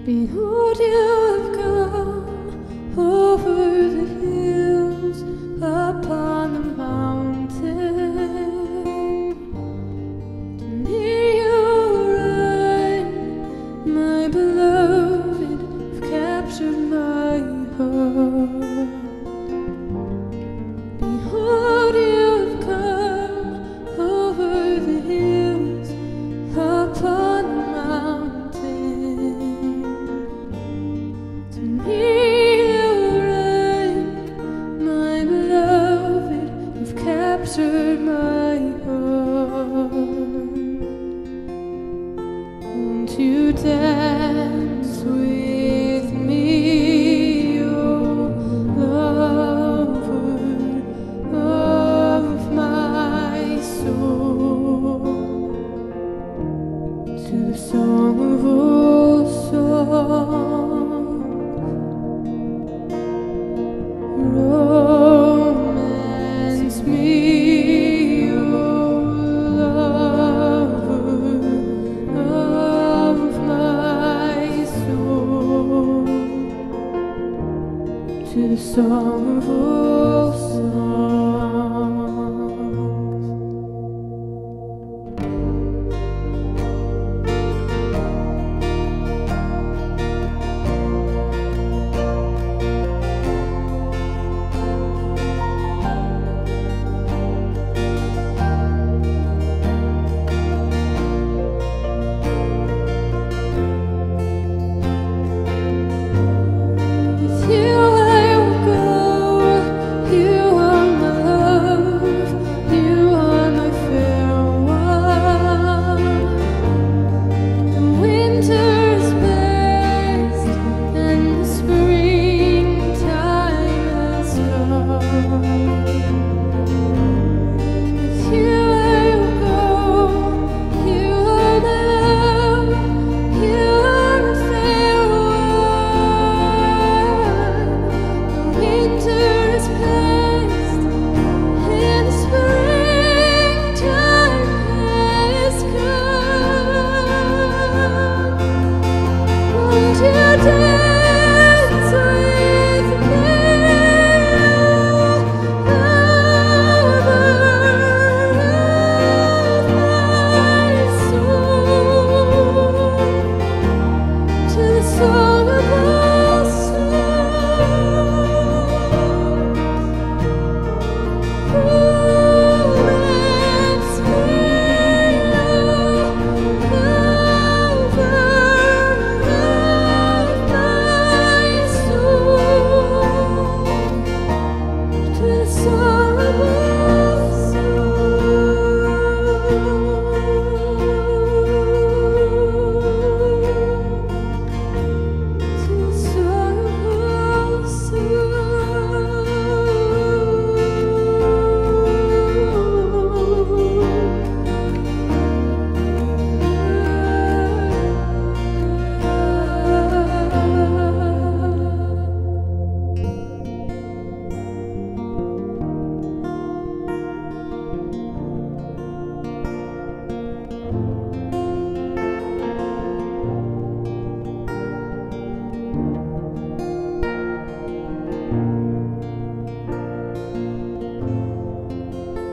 Behold, you have come over the hills, upon the mountain. To near your reign, my beloved, have captured my heart. Behold, you have come over the hills, upon the mountain. To near your reign, my beloved, have captured my heart. Won't you dance with me, oh lover of my soul, to the song of all songs? Romance me, oh lover of my soul, to the song of all songs.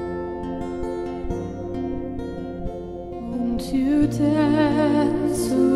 To dance